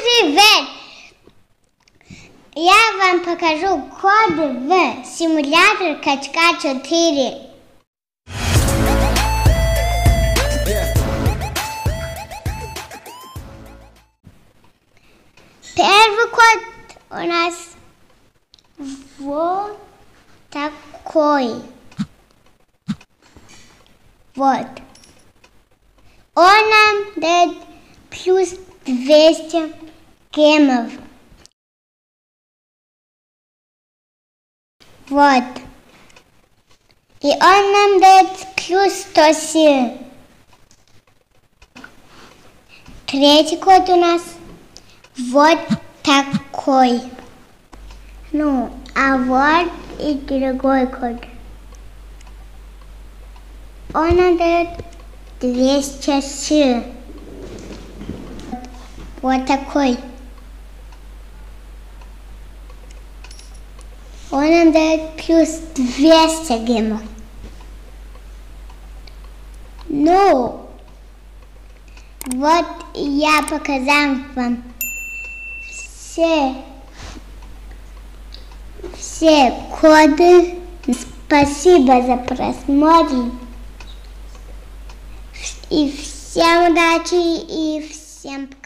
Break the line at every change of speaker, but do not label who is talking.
привет! Я вам покажу код в симулятор Качка 4. Первый код у нас вот такой. Вот. Он нам дает плюс 200 гемов. Вот. И он нам дает плюс 100 сил. Третий код у нас вот такой. А вот и другой код. Он нам дает 200 сил. Вот такой. Он нам дает плюс 200 гемов. Вот я показал вам все коды. Спасибо за просмотр. И всем удачи, и всем пока.